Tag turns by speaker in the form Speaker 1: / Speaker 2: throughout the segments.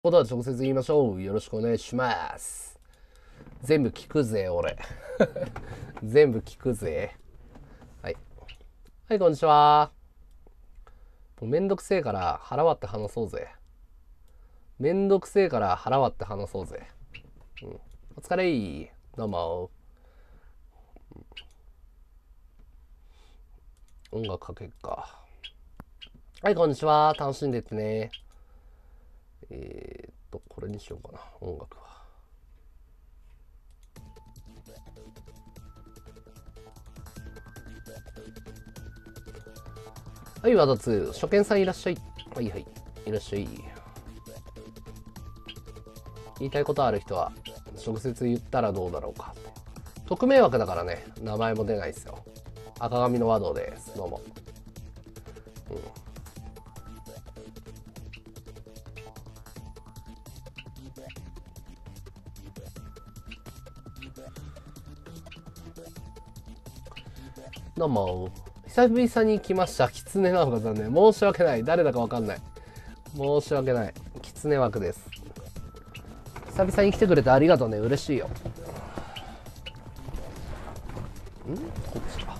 Speaker 1: ことは直接言いましょう。よろしくお願いします。全部聞くぜ、俺。全部聞くぜ。はい。はい、こんにちは。もうめんどくせえから腹割って話そうぜ。めんどくせえから腹割って話そうぜ。お疲れー。どうも。音楽かけっか。はい、こんにちは。楽しんでってね。これにしようかな、音楽は。はい、ワダツ。初見さんいらっしゃい。はいはい。いらっしゃい。言いたいことある人は、直接言ったらどうだろうか。匿名枠だからね、名前も出ないですよ。赤髪の和道です。どうも。どうも。久々に来ました。狐なのか残念。申し訳ない。誰だかわかんない。申し訳ない。狐枠です。久々に来てくれてありがとうね。嬉しいよ。こっちか。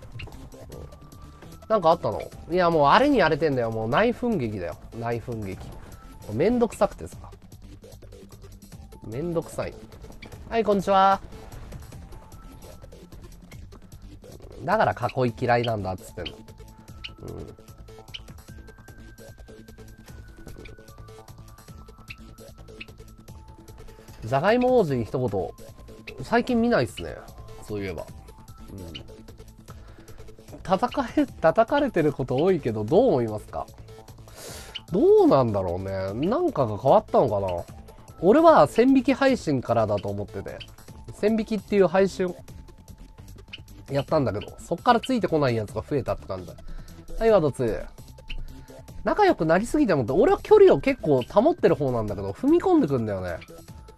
Speaker 1: なんかあったの？いや、もうあれにやれてんだよ。もう内紛劇だよ。内紛劇。めんどくさくてさ。めんどくさい。はい、こんにちは。だから囲い嫌いなんだっつってんの。じゃがいも王子に一言。最近見ないっすね。そういえば。叩かれてること多いけど、どう思いますか？どうなんだろうね。なんかが変わったのかな。俺は線引き配信からだと思ってて。線引きっていう配信やったんだけど、そっからついてこないやつが増えたって感じだ。はい、ワード2。仲良くなりすぎてもって、俺は距離を結構保ってる方なんだけど、踏み込んでくんだよね。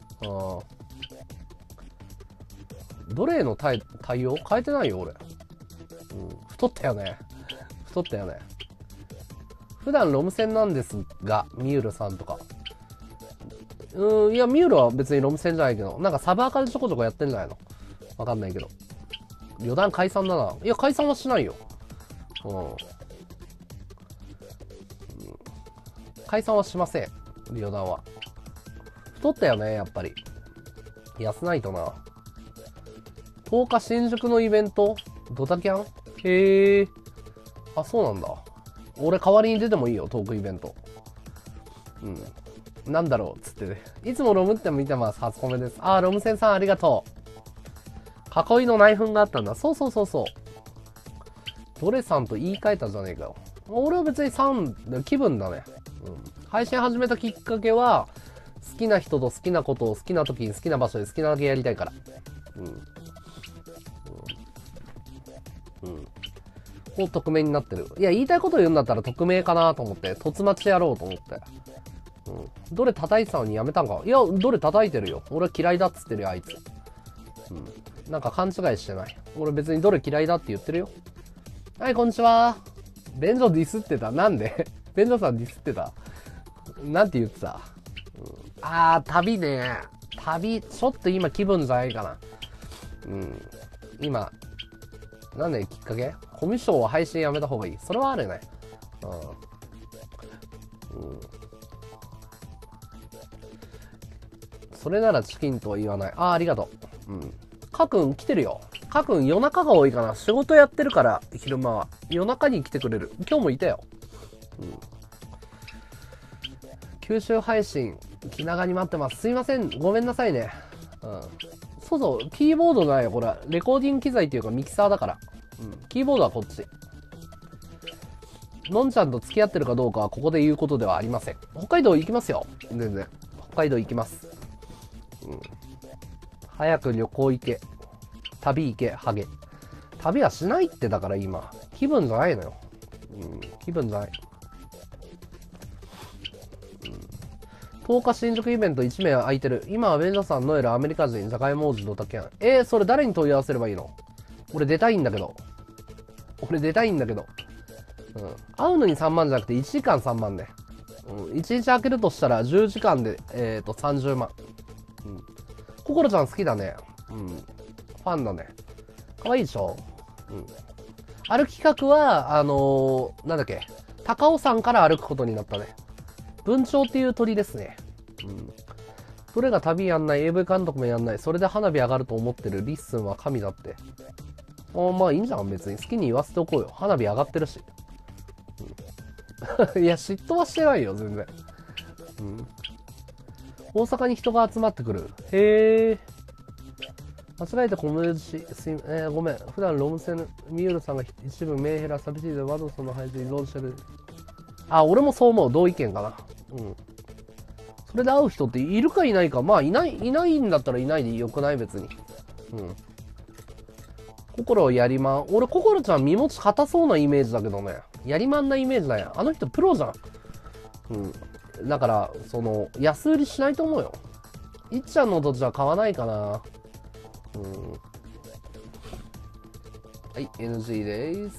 Speaker 1: どれへの対応変えてないよ、俺。太ったよね。太ったよね。普段ロム線なんですが、ミュールさんとか。いや、ミュールは別にロム線じゃないけど、なんかサブアカでちょこちょこやってんじゃないの？わかんないけど。余談解散だな。いや、解散はしないよ。解散はしません。余談は。太ったよね、やっぱり。痩せないとな。10日新宿のイベントドタキャン？へえ。あ、そうなんだ。俺代わりに出てもいいよ、トークイベント。なんだろうっつってね。いつもロムって見てます。初コメです。あ、ロムセンさんありがとう。囲いの内紛があったんだ。そうそうそうそう。ドレさんと言い換えたじゃねえかよ。俺は別に気分だね。配信始めたきっかけは、好きな人と好きなことを好きな時に好きな場所で好きなだけやりたいから。こう匿名になってる。いや、言いたいこと言うんだったら匿名かなと思って、突待ちやろうと思って。どれ叩いてたのにやめたんか？いや、どれ叩いてるよ。俺は嫌いだっつってるよ、あいつ。なんか勘違いしてない。俺別にどれ嫌いだって言ってるよ。はい、こんにちは。便所ディスってた？なんで？便所さんディスってた？なんて言ってた？旅ね。旅、ちょっと今気分じゃないかな。今、なんできっかけ？コミュ障は配信やめた方がいい。それはあるね。それならチキンとは言わない。ありがとう。かくん来てるよ。かくん夜中が多いかな。仕事やってるから、昼間は。夜中に来てくれる。今日もいたよ。九州配信、気長に待ってます。すいません。ごめんなさいね。そうそう、キーボードないよ、これ。レコーディング機材っていうかミキサーだから。キーボードはこっち。のんちゃんと付き合ってるかどうかはここで言うことではありません。北海道行きますよ。全然。北海道行きます。早く旅行行け。旅行け、ハゲ。旅はしないってだから今。気分じゃないのよ。気分じゃない。10日新宿イベント1名空いてる。今はベンジャーさん、ノエル、アメリカ人、ジャガイモ王子、ドタキャン。それ誰に問い合わせればいいの？俺出たいんだけど。会うのに3万じゃなくて1時間3万ね。 うん、1日開けるとしたら10時間で、30万。うん。心ちゃん好きだね。うん。ファンだね。かわいいでしょ。うん。歩き企画は、なんだっけ。高尾山から歩くことになったね。文鳥っていう鳥ですね。うん。どれが旅やんない、AV 監督もやんない、それで花火上がると思ってるリッスンは神だって。まあいいんじゃん、別に。好きに言わせておこうよ。花火上がってるし。うん、いや、嫉妬はしてないよ、全然。うん。大阪に人が集まってくる。へえ。間違えて小文字ごめん。普段ロム線、ミュールさんが一部メンヘラ寂しいでワドソンの配置にローしてる。あ、俺もそう思う。同意見かな。うん。それで会う人っているかいないか。まあ、いないんだったらいないでよくない別に。うん。心やりまん。俺、心ちゃん身持ち硬そうなイメージだけどね。やりまんなイメージだよ。あの人プロじゃん。うん。だから、安売りしないと思うよ。いっちゃんの土地は買わないかな。うん。はい、NG です。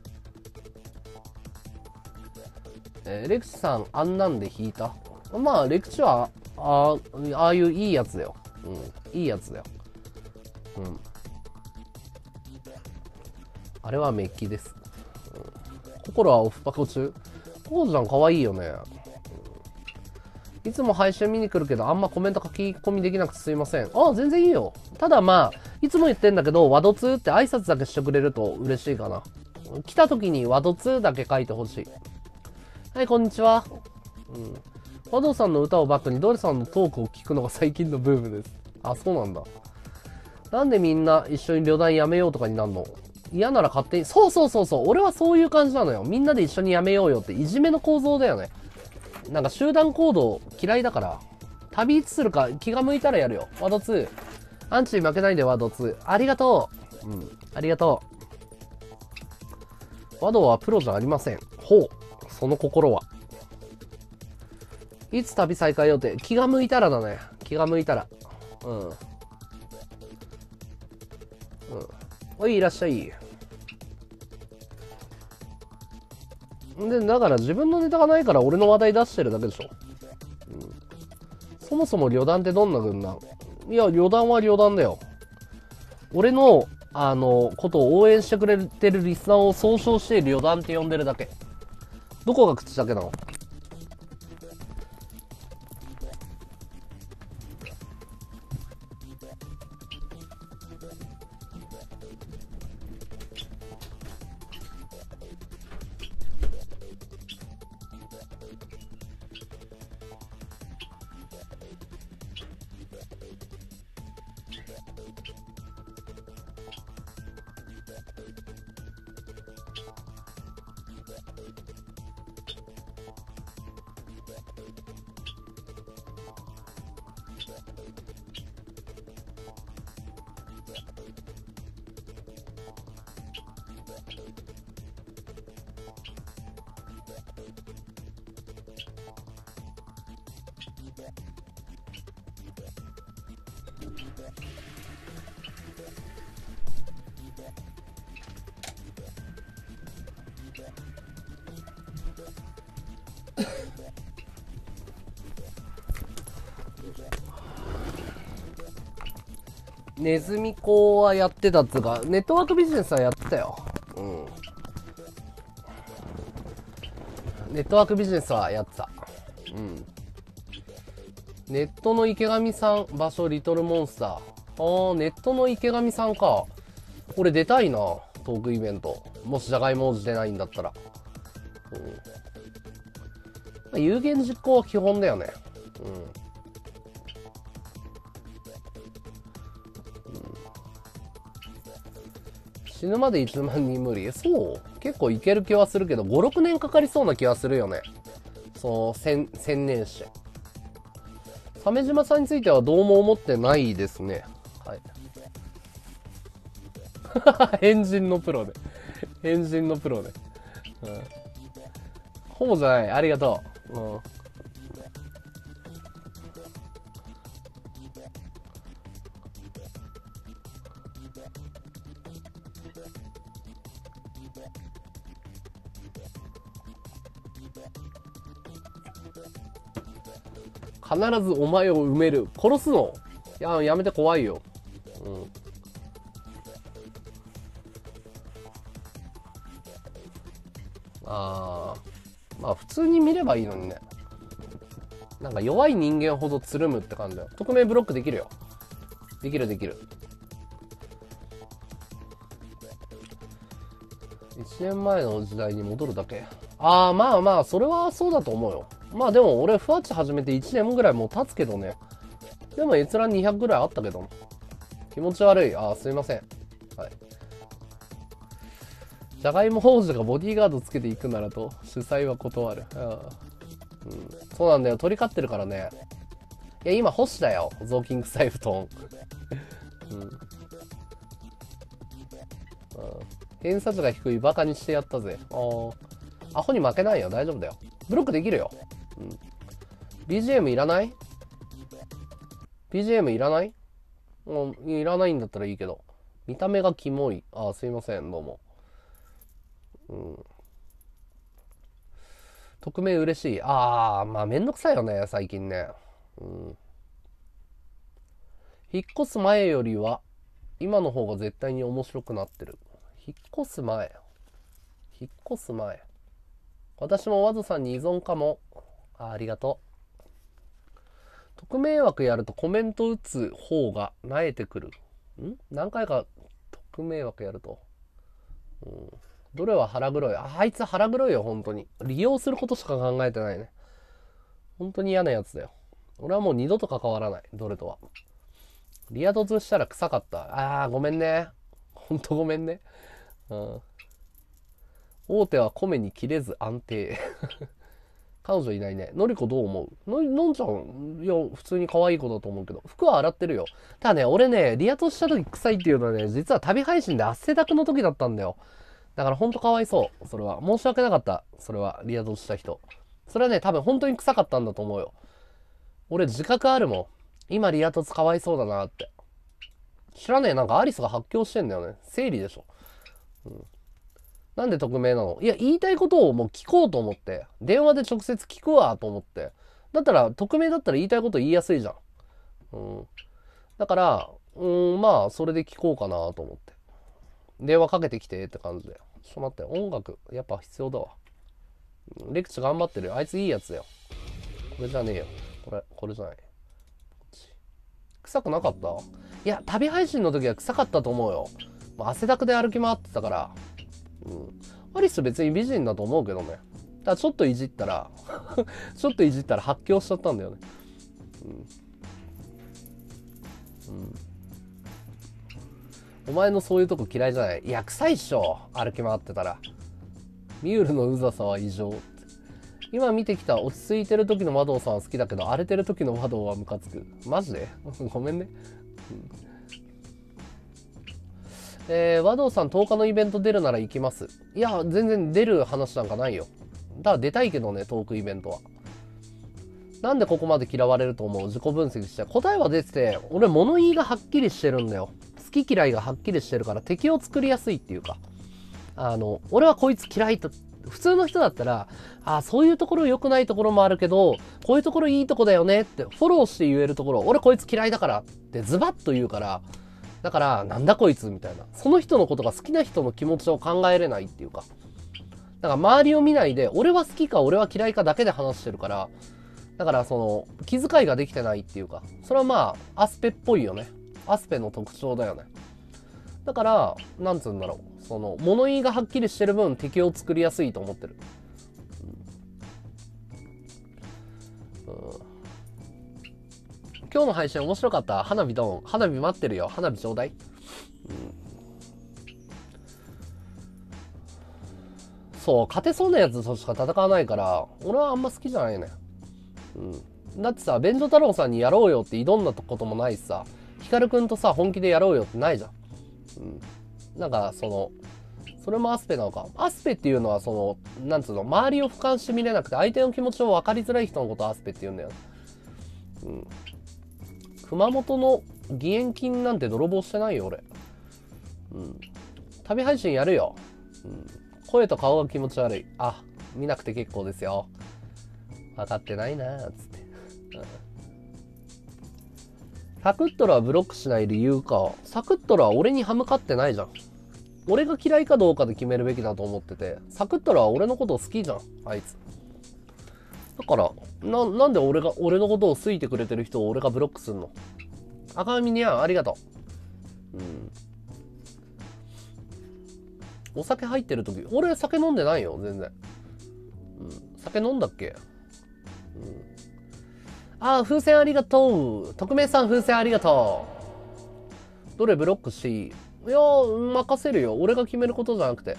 Speaker 1: レクチさん、あんなんで引いた？まあ、レクチは、ああいういいやつだよ。うん。いいやつだよ。うん。あれはメッキです。うん、心はオフパコ中。心ちゃん可愛いよね。うん、いつも配信見に来るけど、あんまコメント書き込みできなくてすいません。あ、全然いいよ。ただまあ、いつも言ってんだけど、ワドツーって挨拶だけしてくれると嬉しいかな。来た時にワドツーだけ書いてほしい。はい、こんにちは。うん。ワドさんの歌をバックにドレさんのトークを聞くのが最近のブームです。あ、そうなんだ。なんでみんな一緒に旅団やめようとかになるの？嫌なら勝手に。そうそうそうそう。俺はそういう感じなのよ。みんなで一緒にやめようよっていじめの構造だよね。なんか集団行動嫌いだから。旅いつするか気が向いたらやるよ。ワード2。アンチに負けないでワード2。ありがとう。うん。ありがとう。ワドはプロじゃありません。ほう。その心は。いつ旅再開予定？気が向いたらだね。気が向いたら。うん。うん。おい、いらっしゃい。で、だから自分のネタがないから俺の話題出してるだけでしょ。うん、そもそも旅団ってどんな軍団？いや、旅団は旅団だよ。俺の、ことを応援してくれてるリスナーを総称して旅団って呼んでるだけ。どこが口だけなの？ネズミ子はやってたっつうか、ネットワークビジネスはやってたよ。うん。ネットワークビジネスはやってた。うん。ネットの池上さん、場所リトルモンスター。あー、ネットの池上さんか。俺出たいな、トークイベント。もしじゃがいも王子出ないんだったら。うん。有言実行は基本だよね。うん。死ぬまで1万人無理？そう結構いける気はするけど、5、6年かかりそうな気はするよね。専念して。鮫島さんについてはどうも思ってないですね。はい。変人のプロで。変人のプロで。うん。ほぼじゃない。ありがとう。うん。 必ずお前を埋める。殺すの？いや、やめて、怖いよ。うん。まあ普通に見ればいいのにね。なんか弱い人間ほどつるむって感じだよ。匿名ブロックできるよ。できる。1年前の時代に戻るだけ。まあ、それはそうだと思うよ。まあでも俺、ふわっち始めて1年ぐらいもう経つけどね。でも閲覧200ぐらいあったけど。気持ち悪い。すいません。はい。じゃがいも王子がボディーガードつけていくならと、主催は断る。そうなんだよ。鳥飼ってるからね。いや、今、星だよ。雑巾臭い布団。偏差値が低いバカにしてやったぜ。アホに負けないよ。大丈夫だよ。ブロックできるよ。BGM いらない？ BGM いらない？いらないんだったらいいけど。見た目がキモい。すいません。どうも。匿名嬉しい。まあめんどくさいよね、最近ね。引っ越す前よりは、今の方が絶対に面白くなってる。引っ越す前。私もワゾさんに依存かも。ありがとう。匿名枠やるとコメント打つ方が慣れてくる。何回か匿名枠やると。どれは腹黒い。あいつ腹黒いよ、本当に。利用することしか考えてないね。本当に嫌なやつだよ。俺はもう二度と関わらない、どれとは。リア凸したら臭かった。ごめんね。ほんとごめんね。大手は米に切れず安定。彼女いないね。のりこどう思う？のんちゃん、いや、普通に可愛い子だと思うけど。服は洗ってるよ。ただね、俺ね、リア凸した時臭いっていうのはね、実は旅配信で汗だくの時だったんだよ。だからほんとかわいそう。それは。申し訳なかった。それは。リア凸した人。それはね、多分本当に臭かったんだと思うよ。俺自覚あるもん。今リア凸かわいそうだなって。知らねえ、なんかアリスが発狂してんだよね。生理でしょ。なんで匿名なの？いや、言いたいことをもう聞こうと思って。電話で直接聞くわと思って。だったら、匿名だったら言いたいこと言いやすいじゃん。だから、まあ、それで聞こうかなと思って。電話かけてきてって感じで。ちょっと待って、音楽、やっぱ必要だわ。レクチ頑張ってるよ。あいついいやつだよ。これじゃねえよ。これじゃない。臭くなかった？いや、旅配信の時は臭かったと思うよ。汗だくで歩き回ってたから。アリス別に美人だと思うけどね。ただちょっといじったら発狂しちゃったんだよね。お前のそういうとこ嫌いじゃない？いや、臭いっしょ。歩き回ってたら。ミュールのうざさは異常。今見てきた落ち着いてる時の和道さんは好きだけど、荒れてる時の和道はムカつく。マジでごめんね。和道さん10日のイベント出るなら行きます。いや、全然出る話なんかないよ。だから出たいけどね、トークイベントは。なんでここまで嫌われると思う？自己分析して。答えは出てて、俺物言いがはっきりしてるんだよ。好き嫌いがはっきりしてるから敵を作りやすいっていうか。俺はこいつ嫌いと、普通の人だったら、そういうところ良くないところもあるけど、こういうところいいとこだよねって、フォローして言えるところ、俺こいつ嫌いだからってズバッと言うから、だから、なんだこいつみたいな。その人のことが好きな人の気持ちを考えれないっていうか。だから周りを見ないで、俺は好きか俺は嫌いかだけで話してるから、だから気遣いができてないっていうか、それはまあ、アスペっぽいよね。アスペの特徴だよね。だから、なんつうんだろう。物言いがはっきりしてる分、敵を作りやすいと思ってる。今日の配信面白かった？花火ドン。花火待ってるよ。花火ちょうだい。そう、勝てそうなやつとしか戦わないから、俺はあんま好きじゃないね。だってさ、便所太郎さんにやろうよって挑んだこともないしさ、ヒカルくんとさ、本気でやろうよってないじゃん。なんか、それもアスペなのか。アスペっていうのは、なんつうの、周りを俯瞰して見れなくて、相手の気持ちを分かりづらい人のことをアスペって言うんだよ。熊本の義援金なんて泥棒してないよ、俺。旅配信やるよ。声と顔が気持ち悪い。見なくて結構ですよ。 分かってないなーっつって。サクットラはブロックしない理由か。サクットラは俺に歯向かってないじゃん。俺が嫌いかどうかで決めるべきだと思ってて、サクットラは俺のことを好きじゃん、あいつ。だから、なんで俺のことを好いてくれてる人を俺がブロックすんの。赤身にゃん、ありがとう。お酒入ってる時、俺酒飲んでないよ、全然。酒飲んだっけ？風船ありがとう。匿名さん風船ありがとう。どれブロックしていい？いや、任せるよ。俺が決めることじゃなくて。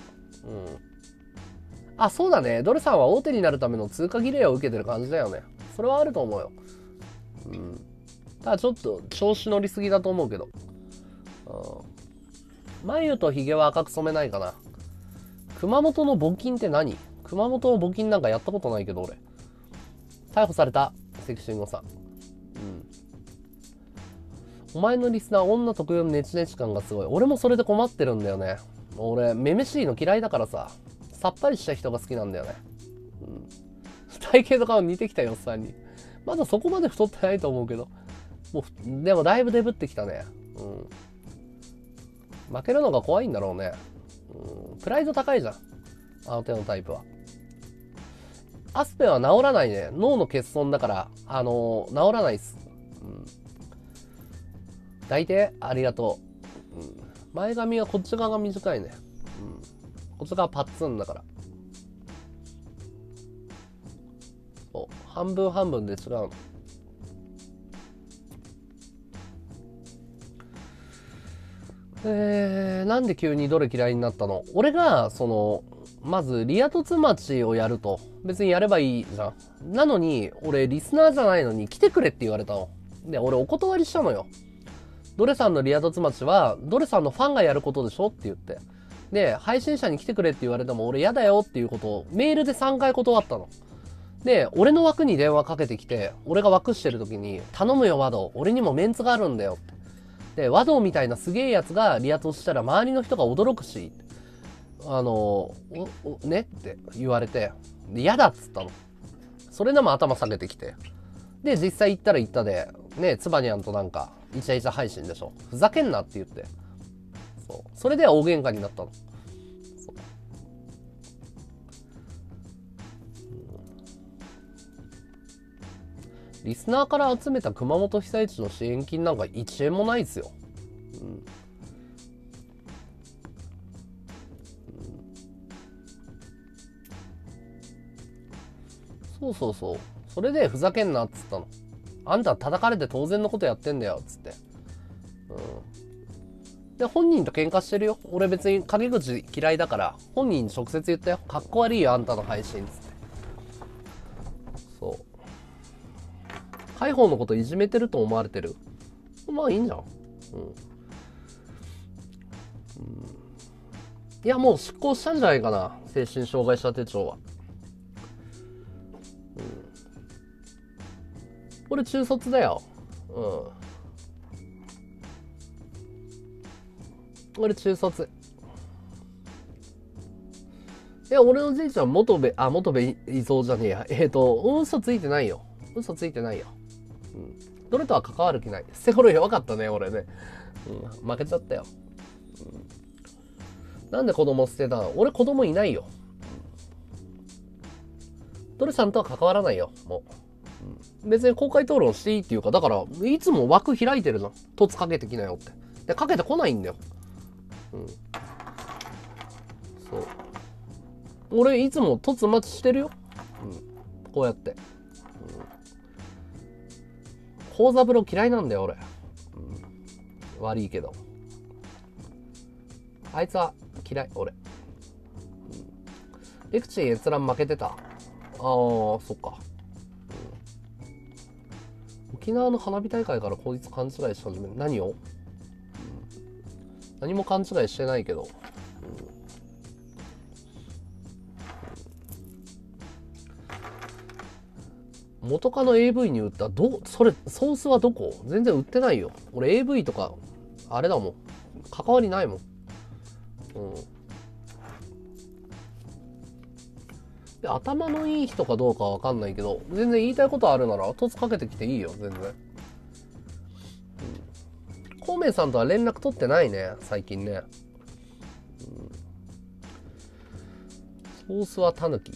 Speaker 1: そうだね。ドルさんは大手になるための通貨儀礼を受けてる感じだよね。それはあると思うよ。ただちょっと調子乗りすぎだと思うけど。眉とヒゲは赤く染めないかな。熊本の募金って何？熊本の募金なんかやったことないけど俺。逮捕された。関慎吾さん。お前のリスナー女特有のネチネチ感がすごい。俺もそれで困ってるんだよね。俺めめしいの嫌いだからさ、さっぱりした人が好きなんだよね。体型とかも似てきたよおっさんに。まだそこまで太ってないと思うけど、もうでもだいぶデブってきたね。負けるのが怖いんだろうね。プライド高いじゃん、あの手のタイプは。アスペンは治らないね。脳の欠損だから治らないっす。抱いてありがとう。前髪はこっち側が短いね。こっち側パッツンだから。そう半分半分で違うの。なんで急にどれ嫌いになったの？俺がまずリア凸町をやると別にやればいいじゃん。なのに俺リスナーじゃないのに来てくれって言われたので、俺お断りしたのよ。ドレさんのリア凸町はドレさんのファンがやることでしょって言って、で配信者に来てくれって言われても俺嫌だよっていうことをメールで3回断ったので、俺の枠に電話かけてきて、俺が枠してる時に頼むよワド、俺にもメンツがあるんだよって。でワドみたいなすげえやつがリア凸したら周りの人が驚くし、ねって言われて、嫌だっつったの。それでも頭下げてきて、で実際行ったら行ったでね、ツバニャンとなんかイチャイチャ配信でしょ、ふざけんなって言って、それで大喧嘩になったの。リスナーから集めた熊本被災地の支援金なんか1円もないですよ。そうそれでふざけんなっつったの。あんた叩かれて当然のことやってんだよっつって。で本人と喧嘩してるよ。俺別に陰口嫌いだから本人に直接言ったよ。かっこ悪いよあんたの配信っつって。海保のこといじめてると思われてる。まあいいんじゃん。いやもう執行したんじゃないかな、精神障害者手帳は。俺中卒だよ。俺中卒。いや俺のじいちゃん元部伊蔵じゃねえや。嘘ついてないよ。嘘ついてないよ。どれとは関わる気ない。セコロ弱かったね俺ね。負けちゃったよ。なんで子供捨てたの？俺子供いないよ。ドルさんとは関わらないよもう。別に公開討論していいっていうか、だからいつも枠開いてるじゃん。凸かけてきなよって。でかけてこないんだよ。そう俺いつも凸待ちしてるよ。こうやって。講座風呂嫌いなんだよ俺。悪いけどあいつは嫌い俺。レクチン閲覧負けてた。そっか。沖縄の花火大会からこいつ勘違いし始める。何を？何も勘違いしてないけど。元カノ AV に売った。それソースはどこ？全然売ってないよ俺。 AV とかあれだもん、関わりないもん。 で頭のいい人かどうかはわかんないけど、全然言いたいことあるなら、突かけてきていいよ、全然。孔明さんとは連絡取ってないね、最近ね。ソースはタヌキ。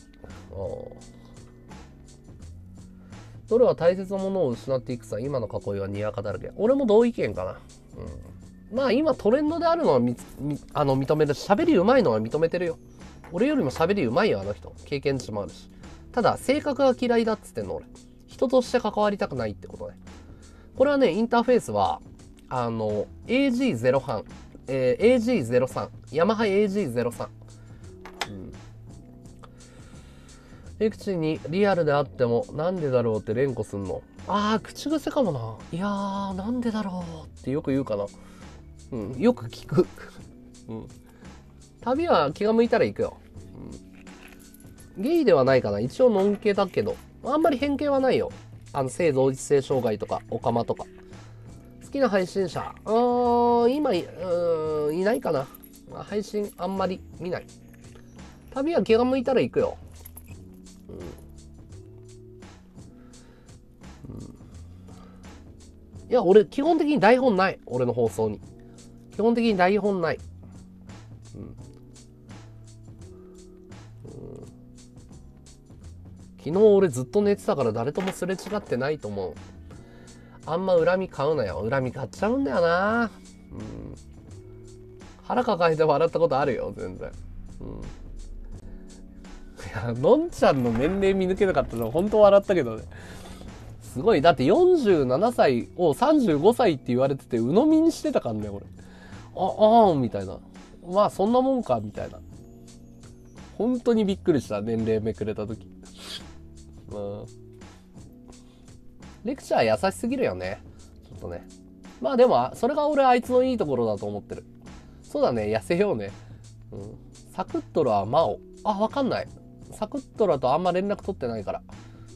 Speaker 1: どれは大切なものを失っていくさ、今の囲いはにわかだらけ。俺も同意見かな。まあ今トレンドであるのは認めるし、喋り上手いのは認めてるよ。俺よりも喋り上手いよ、あの人。経験値もあるし。ただ、性格が嫌いだっつってんの、俺。人として関わりたくないってことね。これはね、インターフェースは、AG03、AG03、ヤマハ AG03。レクチにリアルであっても、なんでだろうって連呼すんの。口癖かもな。いやー、なんでだろうってよく言うかな。よく聞く。旅は気が向いたら行くよ。ゲイではないかな。一応ノンケだけど、あんまり偏見はないよ。性同一性障害とか、オカマとか。好きな配信者今いないかな。配信あんまり見ない。旅は気が向いたら行くよ。いや、俺、基本的に台本ない。俺の放送に。基本的に台本ない。昨日俺ずっと寝てたから誰ともすれ違ってないと思う。あんま恨み買うなよ。恨み買っちゃうんだよな。腹抱えて笑ったことあるよ、全然。いや、のんちゃんの年齢見抜けなかったの本当笑ったけどね。すごい。だって47歳を35歳って言われてて、鵜呑みにしてたからね、俺。みたいな。まあ、そんなもんか、みたいな。本当にびっくりした、年齢めくれた時。レクチャー優しすぎるよね。ちょっとね。まあでも、それが俺あいつのいいところだと思ってる。そうだね、痩せようね。サクットラはマオ。わかんない。サクットラとあんま連絡取ってないから。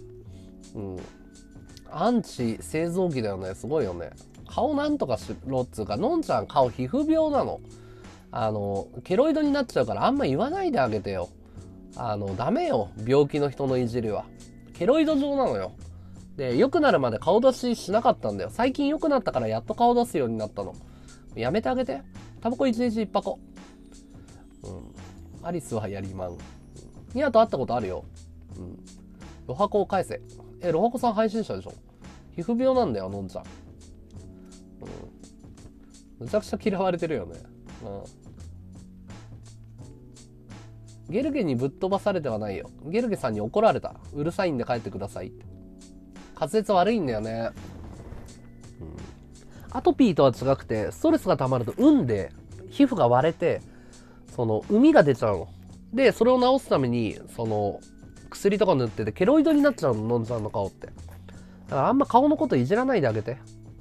Speaker 1: アンチ製造機だよね。すごいよね。顔なんとかしろっつうか、のんちゃん顔皮膚病なの。ケロイドになっちゃうからあんま言わないであげてよ。ダメよ。病気の人のいじりは。ケロイド状なのよ。で、良くなるまで顔出ししなかったんだよ。最近良くなったからやっと顔出すようになったの。やめてあげて。タバコ1日1箱。アリスはやりまん。ニアと会ったことあるよ。ロハコを返せ。ロハコさん配信者でしょ。皮膚病なんだよ、のんちゃん。むちゃくちゃ嫌われてるよね。ゲルゲにぶっ飛ばされてはないよ。ゲルゲさんに怒られた。うるさいんで帰ってください。滑舌悪いんだよね。アトピーとは違くて、ストレスが溜まるとで皮膚が割れて、膿が出ちゃうの。で、それを治すために、薬とか塗ってて、ケロイドになっちゃうの、のんちゃんの顔って。だからあんま顔のこといじらないであげて。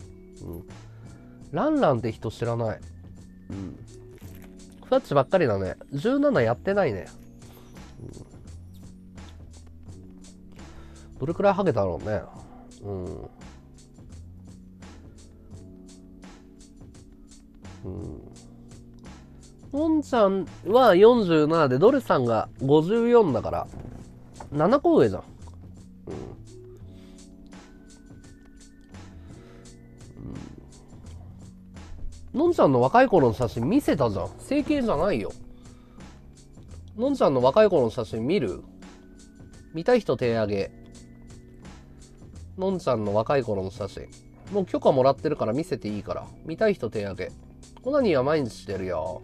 Speaker 1: ランランって人知らない。ふわっちばっかりだね。17やってないね。どれくらいハゲたろうね。のんちゃんは47で、ドレさんが54だから、7個上じゃん。のんちゃんの若い頃の写真見せたじゃん。整形じゃないよ。のんちゃんの若い頃の写真見る？見たい人手挙げ。のんちゃんの若い頃の写真。もう許可もらってるから見せていいから。見たい人手挙げ。コナニーは毎日してるよ。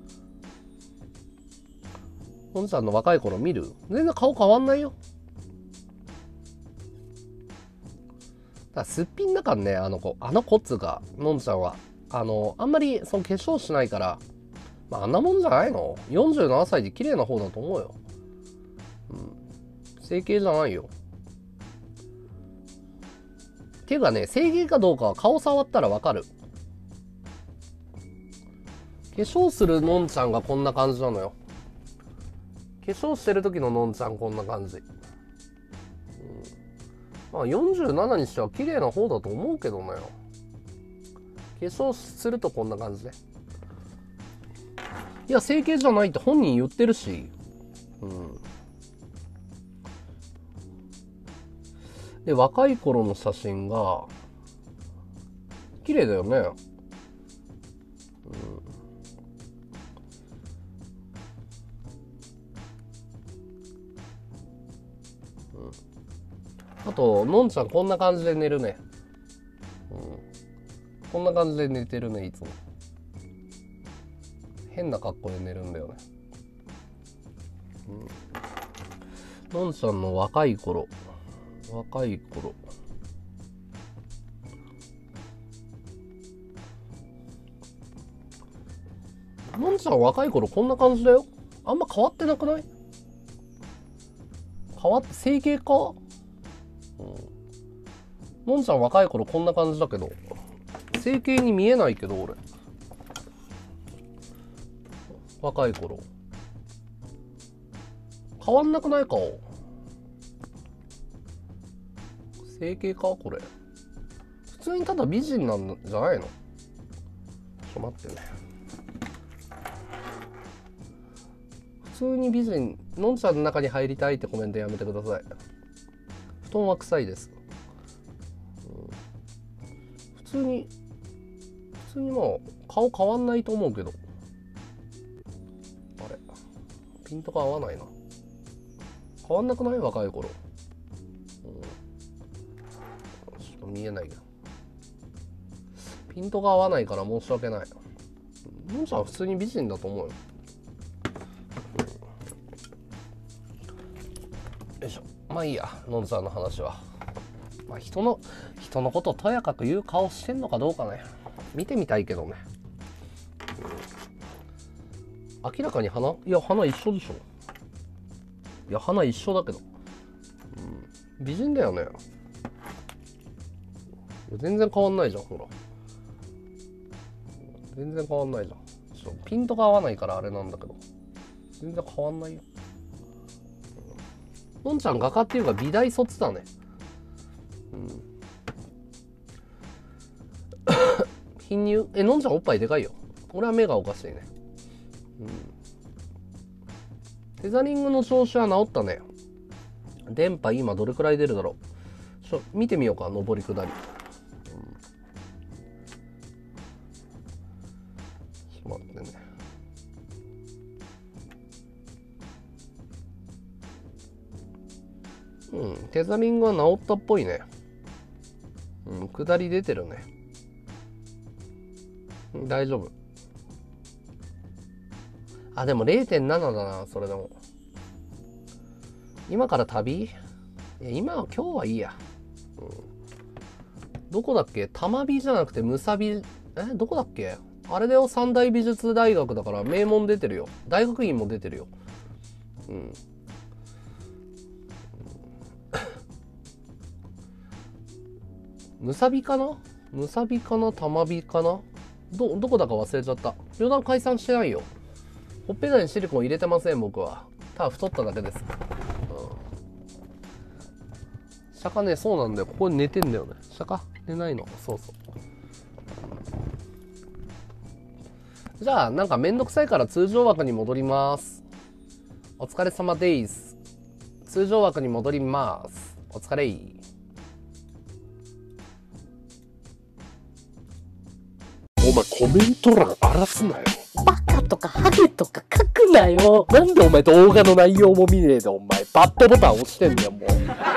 Speaker 1: のんちゃんの若い頃見る？全然顔変わんないよ。だからすっぴんだからね、あの子っつうか、のんちゃんは。あんまり化粧しないから、あんなもんじゃないの？ 47 歳で綺麗な方だと思うよ。整形じゃないよ。ていうかね、整形かどうかは顔触ったらわかる。化粧するのんちゃんがこんな感じなのよ。化粧してる時ののんちゃんこんな感じ。47にしては綺麗な方だと思うけどね。化粧するとこんな感じで。いや、整形じゃないって本人言ってるし。 で、若い頃の写真が、綺麗だよね。あと、のんちゃんこんな感じで寝るね。こんな感じで寝てるね、いつも。変な格好で寝るんだよね。のんちゃんの若い頃。のんちゃん若い頃こんな感じだよ。あんま変わってなくない？整形か？のんちゃん若い頃こんな感じだけど、整形に見えないけど、俺。若い頃。変わんなくない？顔。整形か？これ。普通にただ美人なんじゃないの？ちょっと待ってね。普通に美人、のんちゃんの中に入りたいってコメントやめてください。布団は臭いです。普通にまあ顔変わんないと思うけど、あれピントが合わないな。変わんなくない？若い頃。ちょっと見えないけど、ピントが合わないから申し訳ない。のんちゃんは普通に美人だと思うよ。よいしょ。まあいいや、のんちゃんの話は。まあ人のことをとやかく言う顔してんのかどうかね、見てみたいけどね。明らかに鼻一緒でしょ。いや鼻一緒だけど、美人だよね。全然変わんないじゃん、ほら。全然変わんないじゃん。ピントが合わないからあれなんだけど、全然変わんないよ。のんちゃん画家っていうか美大卒だね。貧乳？のんちゃんおっぱいでかいよ。俺は目がおかしいね。テザリングの調子は治ったね。電波今どれくらい出るだろう。見てみようか、上り下り。ちょっと待ってね。テザリングは治ったっぽいね。下り出てるね。大丈夫。あ、でも 0.7 だな、それでも。今から旅？今日はいいや。どこだっけ？玉美じゃなくてむさび、どこだっけ？あれだよ、三大美術大学だから名門出てるよ。大学院も出てるよ。むさびかな？玉美かな？どこだか忘れちゃった。予断解散してないよ。ほっぺたにシリコン入れてません、僕は。ただ太っただけです。釈迦ね、そうなんだよ。ここに寝てんだよね。釈迦寝ないの。そうそう。じゃあ、なんかめんどくさいから通常枠に戻ります。お疲れ様です。通常枠に戻ります。お疲れ。お前コメント欄荒らすなよ。バカとかハゲとか書くなよ。なんでお前動画の内容も見ねえでお前バッドボタン押してんだよもう。